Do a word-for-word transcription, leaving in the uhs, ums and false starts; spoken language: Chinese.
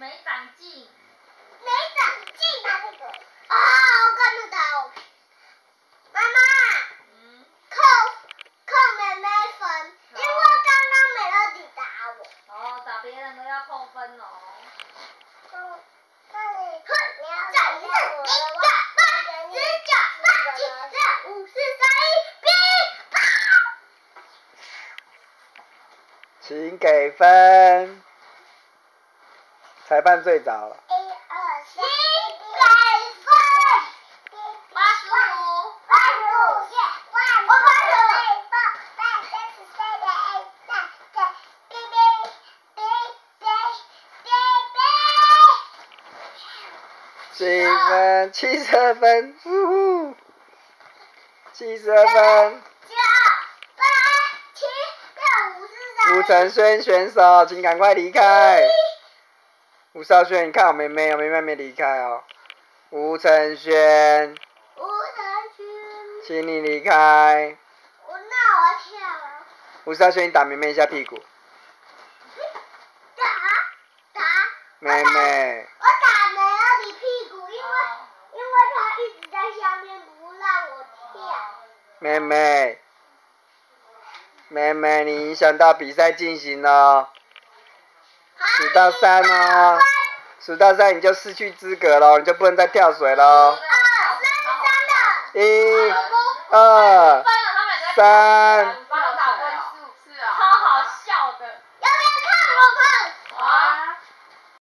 没长进。 没长进啊这个。啊、哦，我看得到。妈妈。嗯。扣扣妹妹分，因为刚刚美乐蒂打我。 哦，打别人都要扣分哦。 嗯，那你你要再一次，一个八十九八七六五四三一，哔。 请给分。裁判最早了。 一二三，给分。 八十五。 八十五，耶！我八十五。八八三十三点一三九，哔哔哔哔哔哔。 几分？七十二分，呜呼！七十二分。 九八七六五四三。 吴承轩选手，请赶快离开。吴少轩，你看我妹妹，我妹妹没离开哦。吴承轩， 吴承轩， 请你离开。 我那我跳了。 吴少轩，你打妹妹一下屁股。 打打。 妹妹。 我打美乐蒂屁股，因为因为她一直在下面不让我跳。 妹妹，妹妹，你影响到比赛进行了。数到三哦，数到三你就失去资格了，你就不能再跳水了。 二三三的。 一、二、三。